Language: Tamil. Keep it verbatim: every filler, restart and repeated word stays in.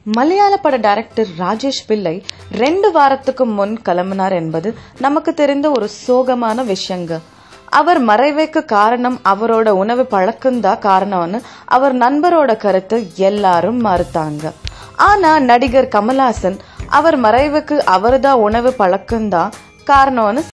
மலையாள பட டைரக்டர் ராஜேஷ் பிள்ளை ரெண்டு வாரத்துக்கு முன் கிளம்பினார் என்பது நமக்கு தெரிந்த ஒரு சோகமான விஷயங்க. அவர் மறைவுக்கு காரணம் அவரோட உணவு பழக்கம்தான் காரணம்னு அவர் நண்பரோட கருத்து எல்லாரும் மறுத்தாங்க. ஆனா நடிகர் கமல்ஹாசன் அவர் மறைவுக்கு அவர்தான் உணவு பழக்கம்தான் காரணம்னு